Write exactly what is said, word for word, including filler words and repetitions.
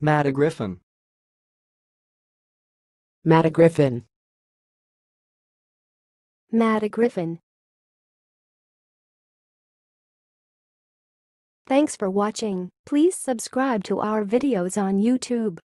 mategriffon, mategriffon, mategriffon. Thanks for watching. Please subscribe to our videos on YouTube.